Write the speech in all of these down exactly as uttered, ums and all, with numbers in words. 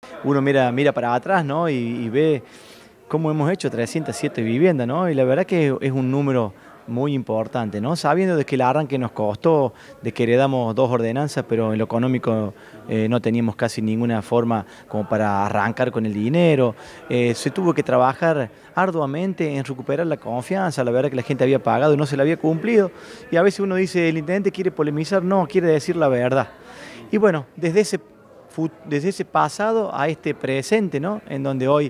Uno mira, mira para atrás, ¿no? y, y ve cómo hemos hecho trescientas siete viviendas, ¿no? Y la verdad que es un número muy importante, ¿no? Sabiendo de que el arranque nos costó, de que heredamos dos ordenanzas, pero en lo económico eh, no teníamos casi ninguna forma como para arrancar con el dinero. Eh, se tuvo que trabajar arduamente en recuperar la confianza, la verdad que la gente había pagado y no se la había cumplido. Y a veces uno dice, el intendente quiere polemizar, no, quiere decir la verdad. Y bueno, desde ese desde ese pasado a este presente, ¿no? En donde hoy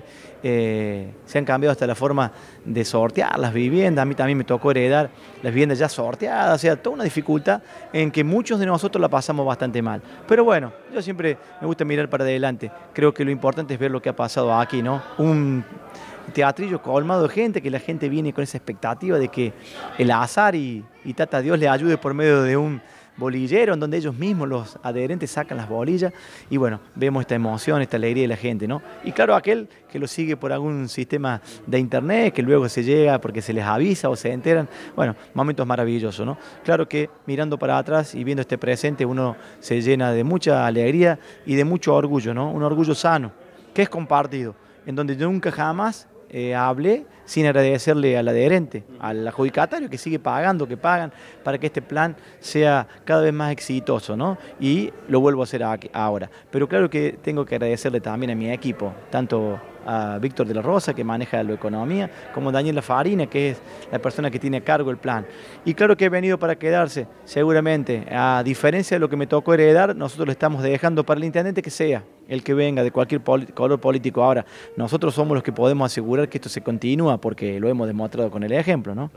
eh, se han cambiado hasta la forma de sortear las viviendas. A mí también me tocó heredar las viviendas ya sorteadas, o sea, toda una dificultad en que muchos de nosotros la pasamos bastante mal. Pero bueno, yo siempre me gusta mirar para adelante. Creo que lo importante es ver lo que ha pasado aquí, ¿no? Un teatrillo colmado de gente, que la gente viene con esa expectativa de que el azar y, y tata Dios le ayude por medio de un bolillero en donde ellos mismos, los adherentes, sacan las bolillas y bueno, vemos esta emoción, esta alegría de la gente, ¿no? Y claro, aquel que lo sigue por algún sistema de internet, que luego se llega porque se les avisa o se enteran, bueno, momentos maravillosos, ¿no? Claro que mirando para atrás y viendo este presente uno se llena de mucha alegría y de mucho orgullo, ¿no? Un orgullo sano, que es compartido, en donde nunca jamás Eh, hablé sin agradecerle al adherente, al adjudicatario que sigue pagando, que pagan para que este plan sea cada vez más exitoso, ¿no? Y lo vuelvo a hacer aquí, ahora. Pero claro que tengo que agradecerle también a mi equipo, tanto a Víctor de la Rosa, que maneja la economía, como Daniela Farina, que es la persona que tiene a cargo el plan. Y claro que he venido para quedarse, seguramente. A diferencia de lo que me tocó heredar, nosotros lo estamos dejando para el intendente que sea, el que venga, de cualquier color político. Ahora, nosotros somos los que podemos asegurar que esto se continúa, porque lo hemos demostrado con el ejemplo, ¿no?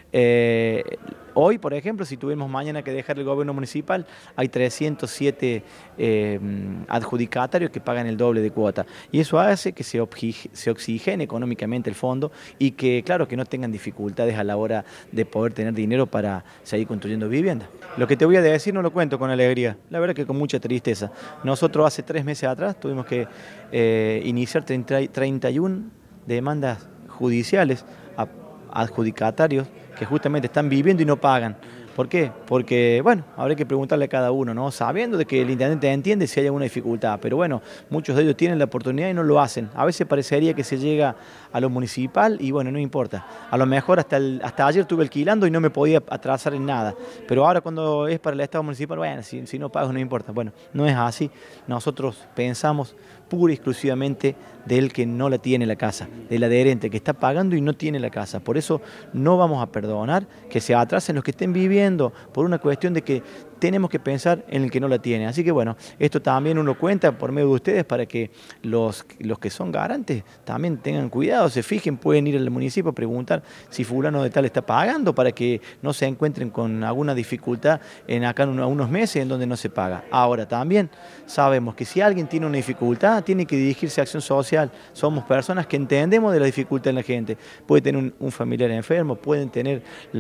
Eh, hoy, por ejemplo, si tuvimos mañana que dejar el gobierno municipal, hay trescientos siete eh, adjudicatarios que pagan el doble de cuota. Y eso hace que se, se oxigene económicamente el fondo y que, claro, que no tengan dificultades a la hora de poder tener dinero para seguir construyendo viviendas. Lo que te voy a decir no lo cuento con alegría, la verdad que con mucha tristeza. Nosotros hace tres meses atrás tuvimos que eh, iniciar treinta y una demandas judiciales a adjudicatarios que justamente están viviendo y no pagan. ¿Por qué? Porque, bueno, habrá que preguntarle a cada uno, ¿no? Sabiendo de que el intendente entiende si hay alguna dificultad, pero bueno, muchos de ellos tienen la oportunidad y no lo hacen. A veces parecería que se llega a lo municipal y bueno, no importa. A lo mejor hasta, el, hasta ayer estuve alquilando y no me podía atrasar en nada, pero ahora cuando es para el Estado municipal, bueno, si, si no pago no importa. Bueno, no es así. Nosotros pensamos pura y exclusivamente del que no la tiene la casa, del adherente que está pagando y no tiene la casa. Por eso no vamos a perdonar que se atrasen los que estén viviendo por una cuestión de que tenemos que pensar en el que no la tiene. Así que bueno, esto también uno cuenta por medio de ustedes para que los, los que son garantes también tengan cuidado, se fijen, pueden ir al municipio a preguntar si fulano de tal está pagando para que no se encuentren con alguna dificultad en acá en unos meses en donde no se paga. Ahora también sabemos que si alguien tiene una dificultad, tiene que dirigirse a Acción Social. Somos personas que entendemos de la dificultad en la gente. Puede tener un, un familiar enfermo, pueden tener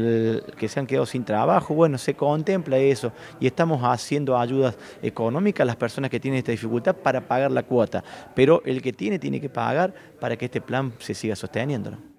que se han quedado sin trabajo, bueno, se contempla eso. Y estamos haciendo ayudas económicas a las personas que tienen esta dificultad para pagar la cuota. Pero el que tiene, tiene que pagar para que este plan se siga sosteniendo, ¿no?